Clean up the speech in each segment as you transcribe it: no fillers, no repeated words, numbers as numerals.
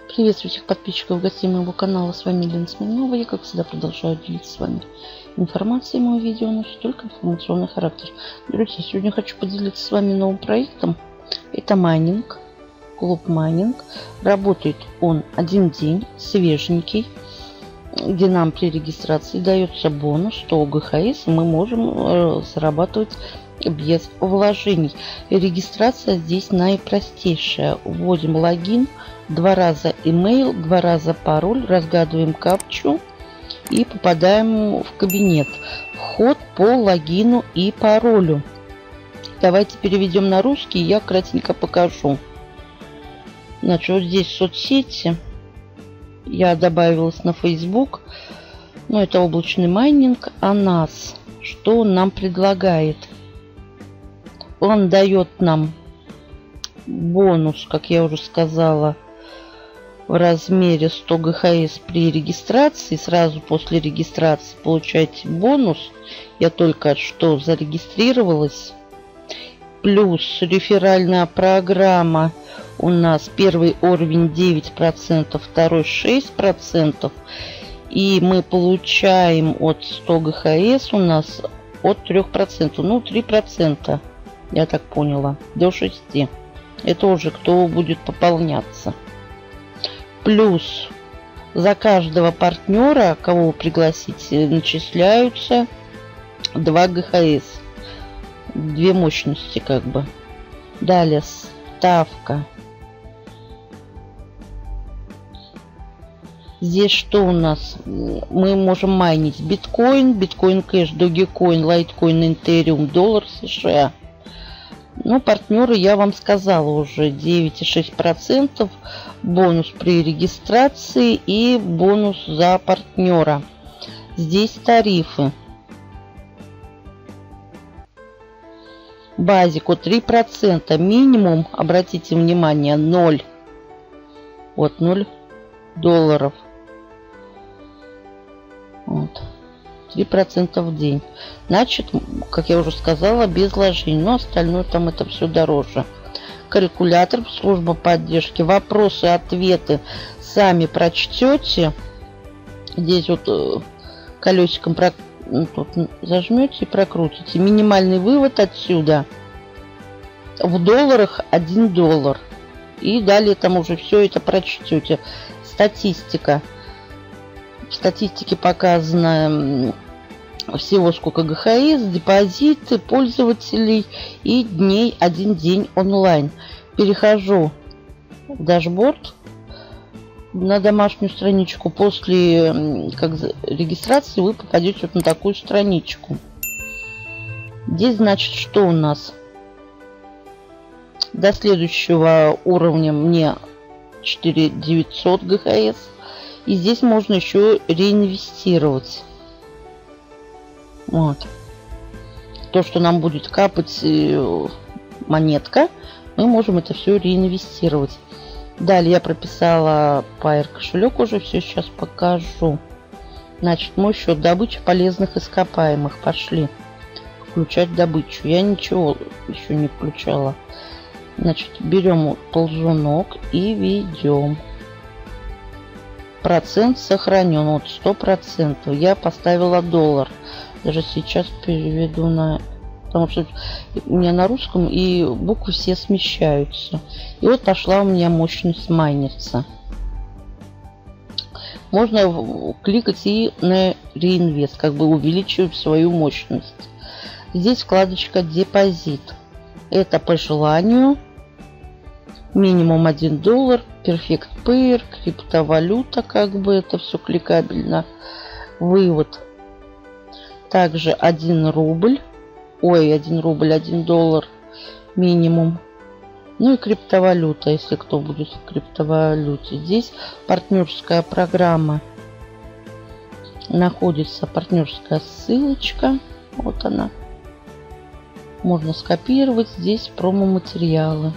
Приветствую всех подписчиков и гостей моего канала. С вами Лена Смирнова. Я, как всегда, продолжаю делиться с вами информацией. Мое видео носит только информационный характер. Друзья, сегодня хочу поделиться с вами новым проектом. Это майнинг, клуб майнинг. Работает он один день, свеженький, где нам при регистрации дается бонус 100 ГХС, и мы можем зарабатывать без вложений. Регистрация здесь наипростейшая. Вводим логин, 2 раза email, 2 раза пароль, разгадываем капчу и попадаем в кабинет. Вход по логину и паролю. Давайте переведем на русский, я кратенько покажу. Значит, вот здесь соцсети. Я добавилась на Facebook. Но это облачный майнинг. А нас, что он нам предлагает? Он дает нам бонус, как я уже сказала, в размере 100 ГХС при регистрации. Сразу после регистрации получаете бонус. Я только что зарегистрировалась. Плюс реферальная программа у нас первый уровень 9%, второй 6%. И мы получаем от 100 ГХС у нас от 3%. Ну, 3%. Я так поняла. До 6. Это уже кто будет пополняться. Плюс за каждого партнера, кого вы пригласите, начисляются 2 ГХС. Две мощности как бы. Далее ставка. Здесь что у нас? Мы можем майнить биткоин, биткоин кэш, догикоин, лайткоин, интериум, доллар США. Ну, партнеры я вам сказала уже, 9,6% бонус при регистрации и бонус за партнера. Здесь тарифы. Базику 3%, минимум, обратите внимание, 0. Вот 0 долларов. Вот. 3% в день. Значит, как я уже сказала, без вложений. Но остальное там это все дороже. Калькулятор, служба поддержки. Вопросы, ответы сами прочтете. Здесь вот колесиком тут зажмете и прокрутите. Минимальный вывод отсюда в долларах 1 доллар. И далее там уже все это прочтете. Статистика. В статистике показано всего сколько ГХС, депозиты, пользователей и дней, 1 день онлайн. Перехожу в дашборд на домашнюю страничку. После регистрации вы попадете вот на такую страничку. Здесь, значит, что у нас? До следующего уровня мне 4900 ГХС. И здесь можно еще реинвестировать. Вот. То, что нам будет капать монетка, мы можем это все реинвестировать. Далее я прописала Pair кошелек уже, все сейчас покажу. Значит, мой счет добычи полезных ископаемых. Пошли включать добычу. Я ничего еще не включала. Значит, берем ползунок и ведем. Процент сохранен. Вот 100%. Я поставила доллар. Даже сейчас переведу на... Потому что у меня на русском и буквы все смещаются. И вот пошла у меня мощность майниться. Можно кликать и на реинвест. Как бы увеличивать свою мощность. Здесь вкладочка депозит. Это по желанию. Минимум 1 доллар. Perfect Pair. Криптовалюта. Как бы это все кликабельно. Вывод. Также 1 рубль. Ой, 1 рубль, 1 доллар минимум. Ну и криптовалюта, если кто будет в криптовалюте. Здесь партнерская программа. Находится партнерская ссылочка. Вот она. Можно скопировать. Здесь промо-материалы.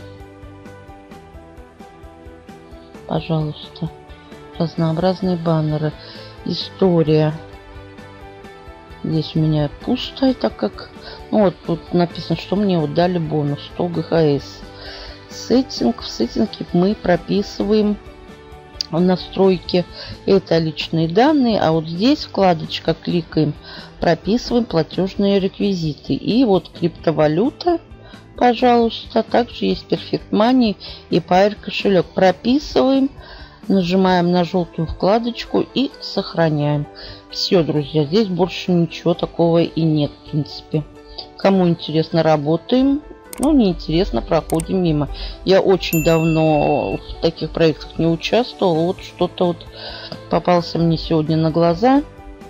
Пожалуйста. Разнообразные баннеры. История. Здесь у меня пусто, так как... Ну, вот тут написано, что мне вот дали бонус 100 ГХС. Сеттинг. В сеттинге мы прописываем в настройки. Это личные данные. А вот здесь вкладочка, кликаем, прописываем платежные реквизиты. И вот криптовалюта, пожалуйста. Также есть Perfect Money и Pair кошелек. Прописываем. Нажимаем на желтую вкладочку и сохраняем. Все, друзья, здесь больше ничего такого и нет, в принципе. Кому интересно, работаем. Ну, не интересно, проходим мимо. Я очень давно в таких проектах не участвовала. Вот что-то вот попался мне сегодня на глаза.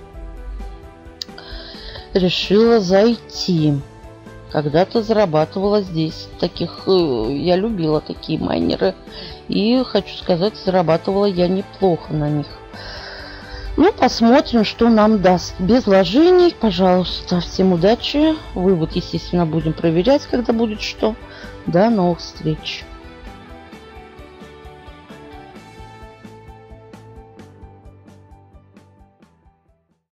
Решила зайти. Когда-то зарабатывала здесь таких, я любила такие майнеры. И хочу сказать, зарабатывала я неплохо на них. Ну, посмотрим, что нам даст. Без вложений, пожалуйста. Всем удачи. Вывод, естественно, будем проверять, когда будет что. До новых встреч.